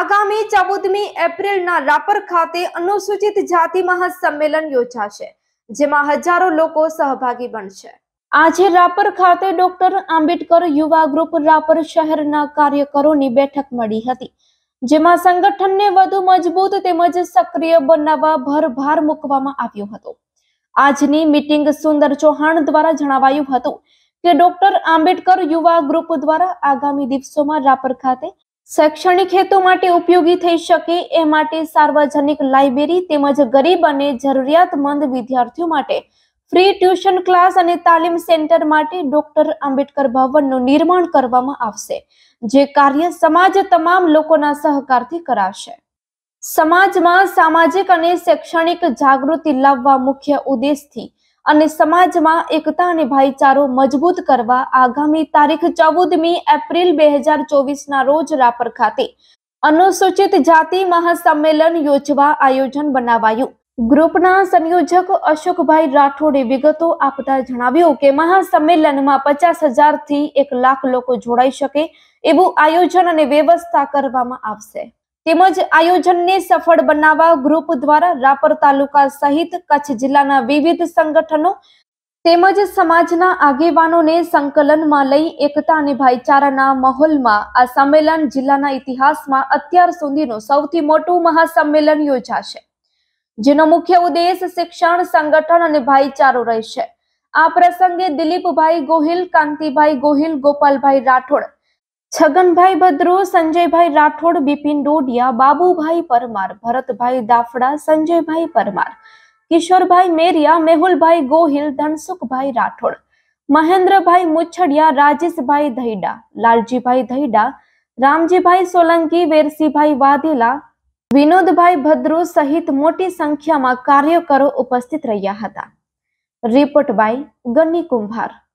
આગામી 14મી એપ્રિલના રાપર ખાતે અનુસૂચિત જાતિ મહાસંમેલન યોજાશે, જેમાં હજારો લોકો સહભાગી બનશે। આજે રાપર ખાતે ડોક્ટર આંબેડકર યુવા ગ્રુપ રાપર શહેરના કાર્યકરોની બેઠક મળી હતી, જેમાં સંગઠનને વધુ મજબૂત તેમજ સક્રિય બનાવવા ભાર મૂકવામાં આવ્યો હતો। આજની મીટિંગ સુંદર ચૌહાણ દ્વારા જણાવાયું હતું કે ડોક્ટર આંબેડકર યુવા ગ્રુપ દ્વારા આગામી દિવસોમાં રાપર ખાતે શૈક્ષણિક હેતુ માટે ઉપયોગી થઈ શકે એ માટે સાર્વજનિક લાઇબ્રેરી તેમજ ગરીબ અને જરૂરિયાતમંદ વિદ્યાર્થીઓ માટે ફ્રી ટ્યુશન ક્લાસ અને તાલીમ સેન્ટર માટે ડોક્ટર આંબેડકર ભવનનું નિર્માણ કરવામાં આવશે, જે કાર્ય સમાજ તમામ લોકોના સહકારથી કરાશે। સમાજમાં સામાજિક અને શૈક્ષણિક જાગૃતિ લાવવા મુખ્ય ઉદ્દેશથી અને સમાજમાં એકતા અને ભાઈચારો મજબૂત કરવા આગામી તારીખ 14મી એપ્રિલ 2024ના રોજ રાપર ખાતે અનુસૂચિત જાતિ મહાસંમેલન યોજવા આયોજન બનાવાયું। ગ્રુપના સંયોજક અશોકભાઈ રાઠોડે વિગતો આપતા જણાવ્યું કે મહાસંમેલનમાં 50,000 થી 1 લાખ લોકો જોડાઈ શકે એવું આયોજન અને વ્યવસ્થા કરવામાં આવશે। તેમજ આયોજનને સફળ બનાવવા ગ્રુપ દ્વારા રાપર તાલુકા સહિત કચ્છ જિલ્લાના વિવિધ સંગઠનો તેમજ સમાજના આગેવાનોને સંકલનમાં લઈ એકતા અને ભાઈચારાના માહોલમાં આ સંમેલન જિલ્લાના ઇતિહાસમાં અત્યાર સુધીનું સૌથી મોટું મહાસંમેલન યોજાશે, જેનો મુખ્ય ઉદ્દેશ શિક્ષણ, સંગઠન અને ભાઈચારો રહેશે। આ પ્રસંગે દિલીપભાઈ ગોહિલ, કાંતિભાઈ ગોહિલ, ગોપાલભાઈ રાઠોડ, છગનભાઈ ભદ્રુ, સંજયભાઈ રાઠોડ, બિપિન ડોડિયા, બાબુભાઈ પરમાર, ભરતભાઈ દાફડા, સંજયભાઈ પરમાર, કિશોરભાઈ મેરિયા, મેહુલભાઈ ગોહિલ, ધનસુખભાઈ રાઠોડ, મહેન્દ્રભાઈ મુછડિયા, રાજેશભાઈ ધૈડા, લાલજીભાઈ ધૈડા, રામજીભાઈ સોલંકી, વેરસીભાઈ વાઘેલા, વિનોદભાઈ ભદ્રુ સહિત મોટી સંખ્યામાં કાર્યકરો ઉપસ્થિત રહ્યા હતા। રિપોર્ટ બાય ગની કુંભાર।